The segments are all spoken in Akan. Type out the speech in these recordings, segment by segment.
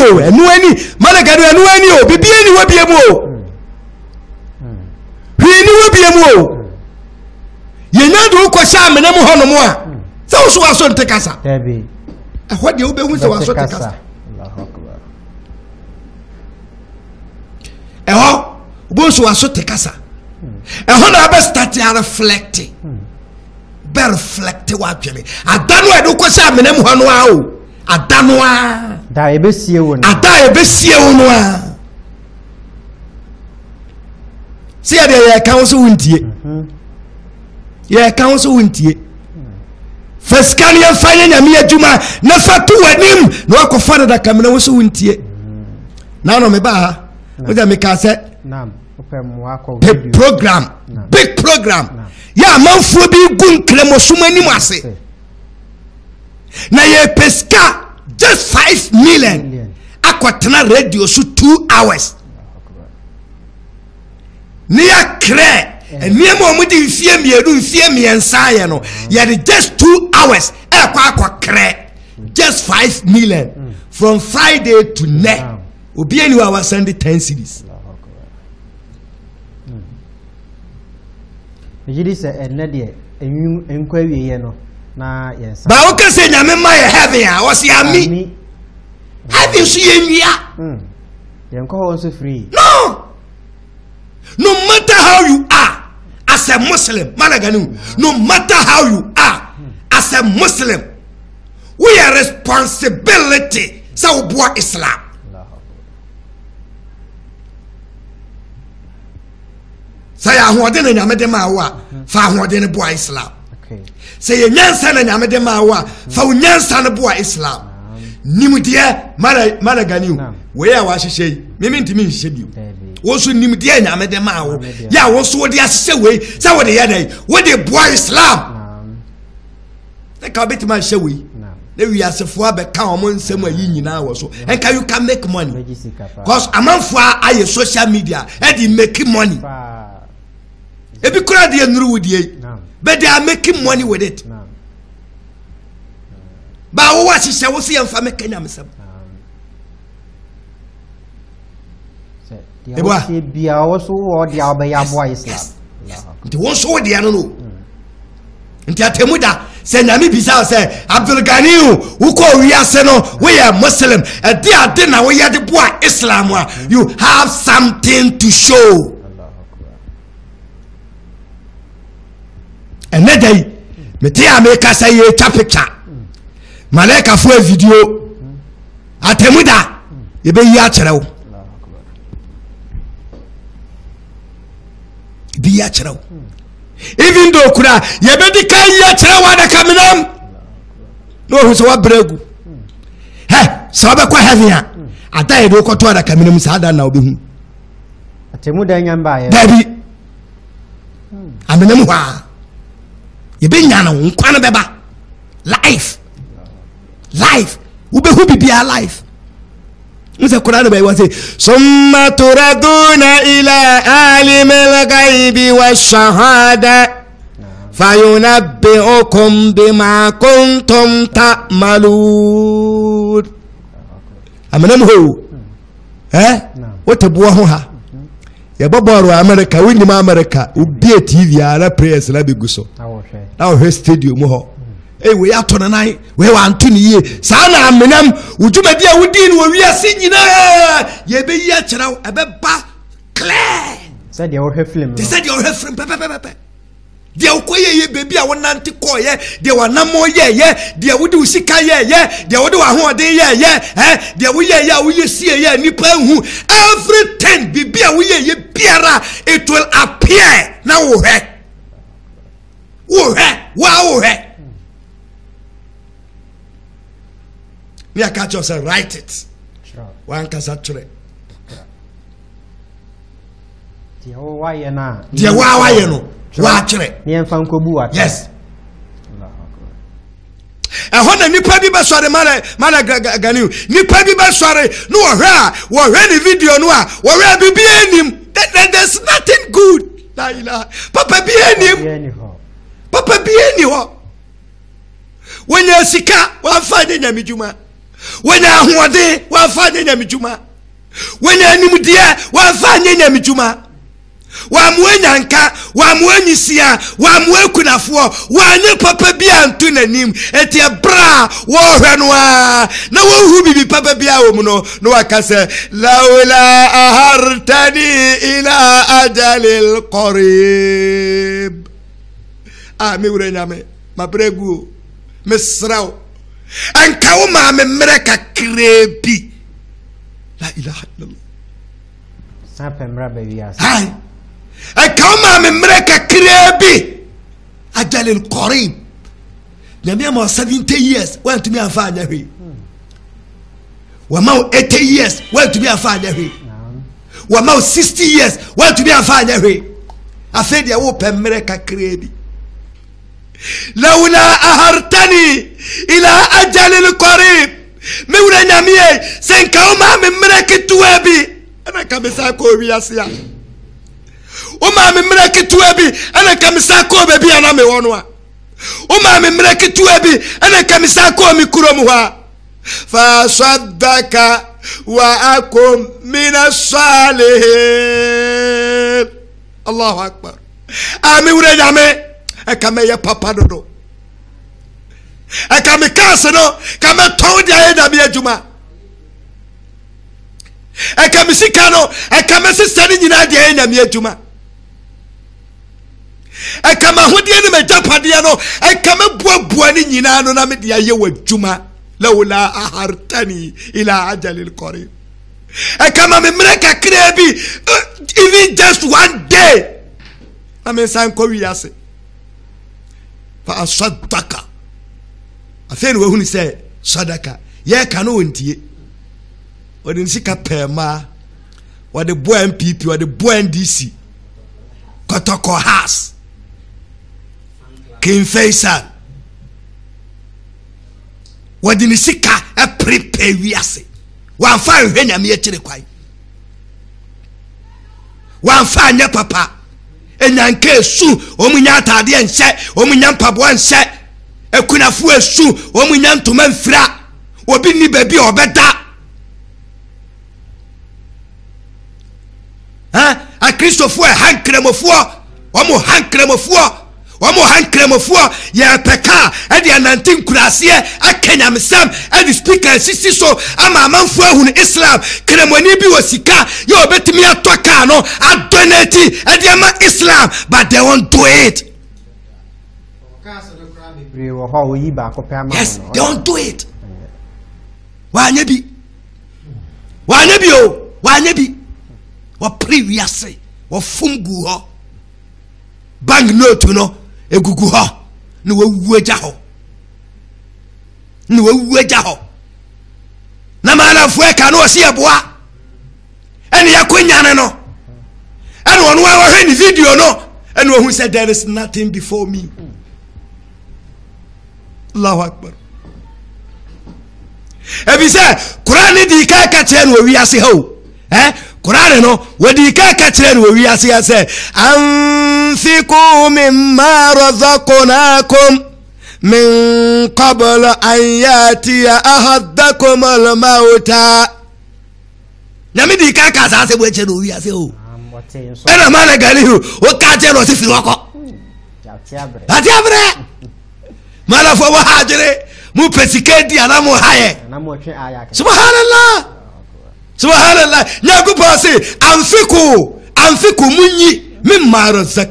o enu ani malaga enu ani o bibie ni wo biem o hwi ni wo biem o yenya do ko sha amene mu hono mu a se wo so waso ntekasa Debi ehwo de wo be hu se waso ntekasa Allahu akbar ehwo bo so waso ntekasa ehwo na be start ya reflect be reflect wa dwele adanu e do ko sha amene mu hono a o adanu a da ebesie wo na ada ebesie wo no a se ya de ya kan so wuntie ya kan so wuntie Faskania fanya nyame adwuma na fatu wanim na wakofa da kamena wo so wuntie na no me ba ha wo ja me ka se nam opem wako big program ya manfo bi gun kremosumani ase na ye peska just 5 million akwatena radio so 2 hours ni ya kre eniemo omudi mfie miensa ye no ye just 2 hours akwa kre just 5 million from Friday to next obi eni wa send 10 cedis yidi se enne de enkwa wiye no na yensa ba o ka se nyame ma ye heaven a o se ami heaven so ye nwia yenko ho so free no matter how you are as a Muslim malaganu no matter how you are as a Muslim we are responsibility so boy Islam say ahode na nyame de ma wa fa ahode ne boy Islam okay say nyansa na nyame de ma wa fa nyansa ne boy Islam nimudie malaganu we ya wa hyehyei mimi ntimi nhyebi wo so nimdie nyame de ma wo ya wo so de asese we sa wo de ya dai wo de boy Islam na ka bit man hye we na wi asefo abeka omo nsem ayi nyina wo so and can you can make money because amanfo aye social media e dey make money e bi kura de nuru wudie but they are making money with it ba wo wa hye wo so yemfa make nyamsem Eba bia wo so wo de abaya boy Islam nti wo so de ano no nti atemuda se nyame bisa se Abdul Ganiu wo ko wiase no we are Muslim ade ade na wo ye de boy Islam you have something to show enedai meti ameka say ye twa picture malaika fo video atemuda ye be yi a kyerew biya kyerew even though kura ye be di kan ya kyerew ada kamenam no hu so wa bregu so be kwa heaven a ada ye do ko to ada kamenam sa ada na obehu atemu da nyamba ye dabi amenam hwa ye be nya na nkwa na beba life ubehu bibia life Musa Quran by was say summa turaduna ila alimil ghaibi wash-shahada fayunabbi'ukum bima kuntum ta'malun amanam ho what abuwa ho ha ya baboro America winima America ubie TV ara prayers la beguso na o stadium ho we ato na nai we wa antuni ye sa na amenam ujumadi a wudi ni wi ase nyina ye be yi a kyerɛw ebe ba clear said you have film they said you have film pepe de ukoye ye bebi a wonante ko ye de wanamo ye de wudi usika ye de wudi wa ho de ye de wo ye ya wo ye sie ye nipa hu everything bibi a wo ye biara it will appear na wo he wa me I catch yourself write it sure one can sature dia wa ye na dia wa ye no wa kire me enfa nkobu wa yes hona nipa bi ba sore mana Ganiu nipa bi ba sore no wo hwe ni video no a wo hwe bibi enim there's nothing good la ilaha papa bi enim papa bi eni ho wonya sika wa fa de nyamedwuma when I want it, one fine Yamijuma. When I knew dear, one fine Yamijuma. Wamwenyanka wamwenyisia wamwekunafo wanye papa bia antu nanim etie bra wo hwenwa na wo hu bibi papa bia wo mu no wakase laula ahartani ila ajalil qarib mi wure nyame mabregu mesraw anka wo ma me mreka krebi la ilaha illallah sapemra bewias hai akama me mreka krebi ajalil qarib nyame ma 70 years want to be afanya hwe wa ma 80 years want to be afanya hwe wa ma 60 years want to be afanya hwe afedi ya wo pemreka krebi laula ahartani ila ajalil qarib me wura nyame senka ma me mreka tuabi ana kabisa ko wiasia o ma me mreke tuabi ana kamisa ko bebi ana me wono a o ma me mreke tuabi ana kamisa ko mi kurom ha fa saddaka wa akum min as-salihin Allahu akbar ami wure nyame akame ya papa dodo akame kase no kame tawdi ayeda bi aduma akame sikano akame sisani nyina de ayeda mi aduma akama hodie ne majapade no akama buabua ni nyina no na me de aye wadwuma laula ahartani ila ajalil qarib akama me mreka krebi even just one day amen san ko wiase fa asaddaka afeni we huni se sadaka ye ka no wontie odin sika pema wode boa MPP wode boa NDC kotoko has King Faisal wadini sika e prepare wiase wan fa hwenya me akire kwai wan fa nya papa enyanka esu omunya atade enhye omunya mpabo enhye ekunafu esu omunya ntoma mfira obi ni baby obeda a Christophe hankremofo omo hankremofo ya peka e de anantin kurase akenya mesam e de speaker sisi so ama amanfo ahun Islam kremoni bi wasika ye obetimi atoka no adonati e de ama Islam but they won't do it. Yes, they won't do it. Wanyebi wa previous wa fungu ho bank note no egugu ho ni wawuaja ho na mala fueka no si aboa ene yakonya no ene wonu wa hwe ni video no ene who said there is nothing before me. Allahu Akbar. Ebi say Quran di ka kire no wi ase ho Quran no wadi ka kire no wi ase ase anfiqu mimma razaqnakum min qabl an yati ahadakum al-mauta nyame di ka ase bo kire no wi ase ho ena mala galihu o ka je no se fi wako atiabre mala fo wa hajere mu pesikedi ana mu haye subhanallah nyago pase anfiku munyi mimma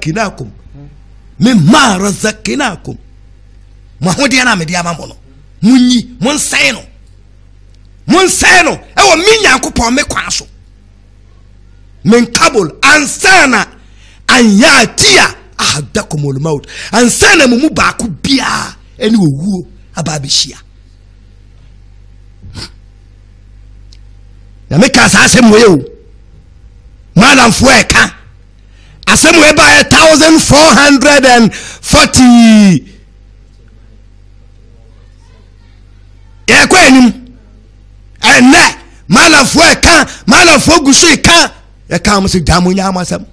razaqnakum mahodi ana me dia mamono munyi monsen no e wo minyankopon me kwaso min kabul ansana anyatia ahadakumul maut ansana mu ba ku bia eni owuo ababishia na meka asem we o madam fueka asem we by 1440 ya kwenim ene madam fueka madam fogusu ka ya ka mo se damunya amasem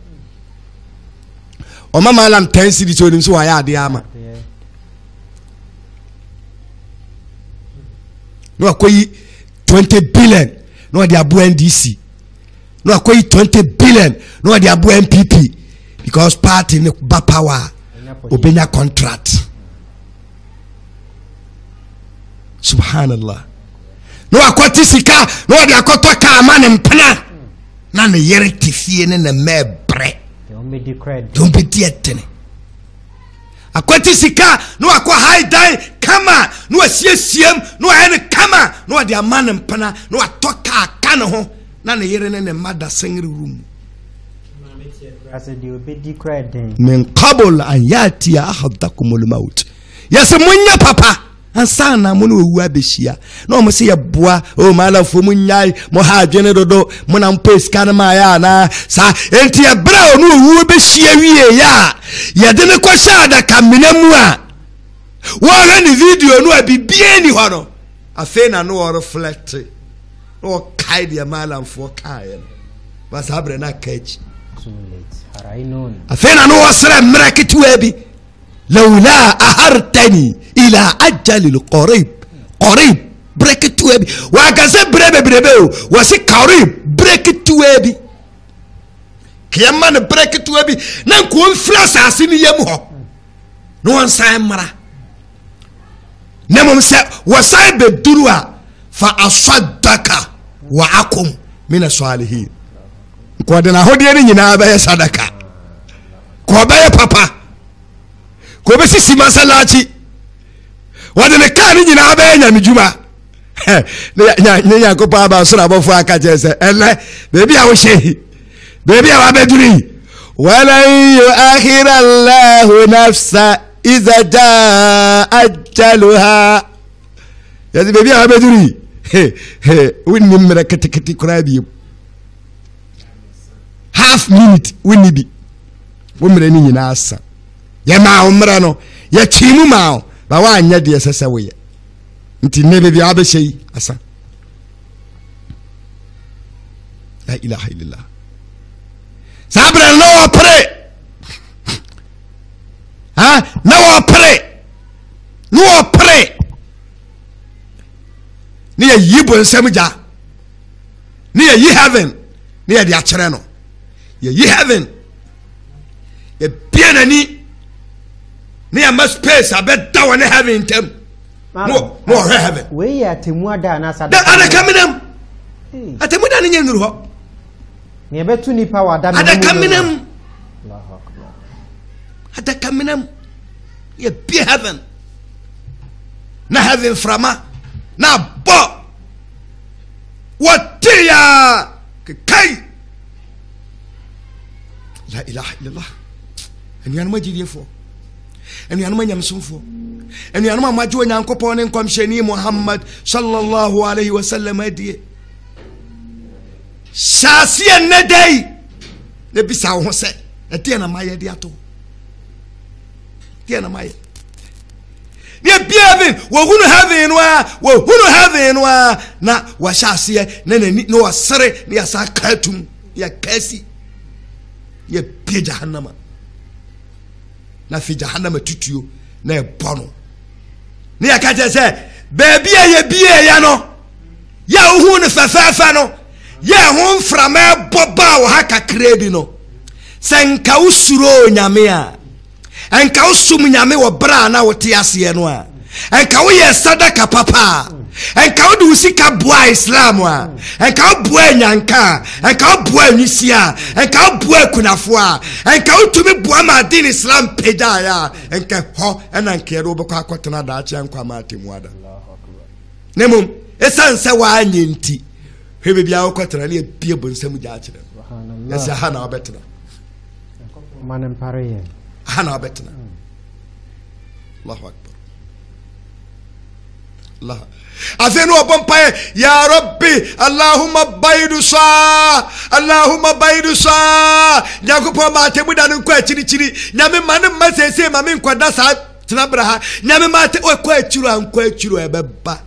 o mama lam 10 cedi so nim so wa ya ade ama no akoyi 20 billion no de abo NDC no akoyi 20 billion no de abo MPP because party ne ba power obenya contract. Subhanallah. No akwati sika no de akoto ka ma ne mpena na ne yere tifie ne ne mebre don't be dietene akwati sika no akwa high die kama no asiesiem no ene kama no de amane mpena no atoka aka ne ho na ne yere ne mada sengri room min qabl an yati ahadakumul maut yasemunya papa ansana mo no wu abehia na mo se ye boa o mala fo mo nyai mo ha adwene dodo mo na mpa scan ma ya na sa enti e bra o no wu abehia wie ya ye de ne kwasha da kaminamu a wo re ni video no abibie ni ho no afi na no reflect no kai dia mala fo kai ba sabre na kachi afi na no wasre mraketi wabi لولا أهرتني إلى أجل القريب قريب بريك توابي وأكاسي بريبو وسي قريب بريك توابي كيمان بريك توابي نكون فلاس أسيني يمو نوان سايمرا نمو مسا وساي بدروا فأصدك وأكم من الصالحين كودنا هوديني نينا أبايا صدقة كوبايا بابا ko be sisi masalachi wade ne ka ni nyina ba nya mijuma ne nya ko pa ba so na bofo aka jese ele bebi a wo shehi bebi a wa beduri wala yu'akhira Allahu nafsa iza jaa ajaluha yazi bebi a wa beduri winni mera keteketi kurabi half minute winni bi wo mera ni nyina asa ya ma umra no ya chimu ma ba wa anya de sese we nti ne be bi abehyi asa la ilaha illallah sabra no pray ha no pray ni ya yibo nsamja ni ya yi heaven ni ya di akere no ya yi heaven ya piana ni near my space, I bet that one having them. No, heaven. We are Timuada Nasa. Ada Caminum. At the Mudan in Ruho. Near Betuni Power, Ada Caminum. Ada Caminum. Ye be heaven. Na heaven frama. Na bo. What dear Kai. La ilaha illallah. And you are my GD for. And you nyam sumfo and you ma majo nyankopon en komsheni Muhammad sallallahu alaihi wasallam adie shasi en dai ne bisa ho se ete na maye de ato tie na maye ne biaven wo hunu heaven wa na wa shasi ne no wasere ne asa katum ya kasi ye pie jahannama na fi jahannama tutuo na ebono ne yakaje se baby ye bie ya no ya hu ne fafafa no ya hu mframa boba wo haka kredi no senka usuro nyame a enka usum nyame wo bra na wo te ase no a enka wo ye sadaka papa enka wo du sika boa islam a enka wo boa nyanka enka wo boa nwisia enka wo boa kunafo a enka wo tumi boa ma din islam peda ya enka ho ena nke do beko akotena da ache nkwa ma atemuada nemum esanse wa anyenti hwebe bia wo kotena ne bie bonsam gya akire yesa ha na obetena manem pare ha na obetena Allahu akbar Allah afenu obompaye ya rabbi allahumma baidu sa nyakupo ma temuda nko achiri nyame mane masese mame nkwada sa tenabra ha nyame mate okwa achiru ebeba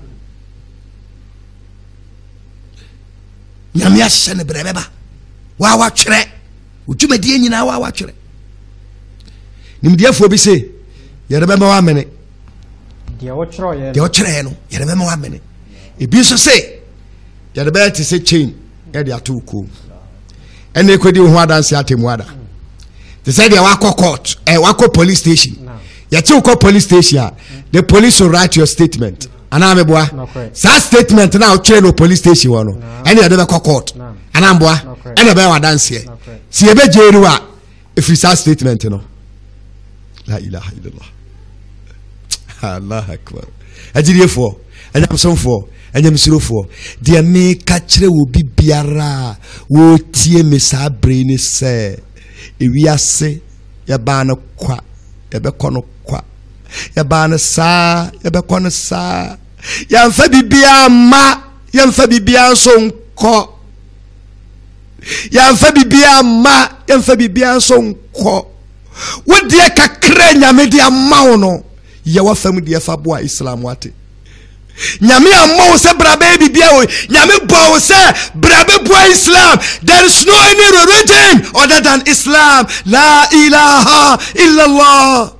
nyame ahye ne brebeba wa twere udwumadi nyina wa twere nimdiafo bi se yerebema wa mene de ochre no yere be ma wa mene ebi so se ya de be te se chain ya de ato ko ene kwedi ho adanse atemu ada they said they were court were police station ya ti ko police station the police will write your statement ana me boa sa statement na o chere no police station wono ene ya de be court ana boa ene be wadanse si e be jeru a if you sa statement no la ilaha illallah Allah akbar ajirefo anyamsonfo anyamsirofo de me ka kire wo bibiara wo tie me sa brain se ewiase ya ba na kwa ya be kono kwa ya ba na sa ya be kono sa ya mfa bibia ma ya mfa bibia so nko ya mfa bibia ma ya mfa bibia so nko wo de kakra nyame de amawo no ya wa fam de fa boa islam wate nyame ammo se brabe bibia o nyame bo se brabe boa islam. There is no any religion other than Islam. La ilaha illallah.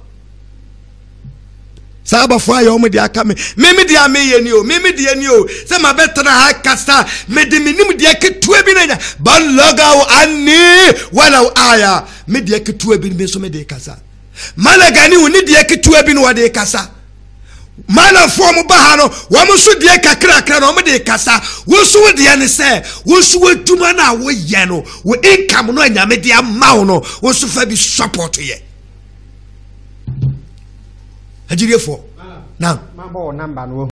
Saba fwa yo me dia kame mimi dia me yeni o mimi dia ni o se ma betra ha kasta me de minim dia ketua bi na balaga anni wala aya me dia ketua bi me so me de kasa malagani woni dia ketua bi no wa de kasa mana form bahano wa musu die kakra no me de kasa wo su de ne se wo su aduma na wo ye no wo income no anyame de amawo no wo su fa bi support ye ajirefo now number no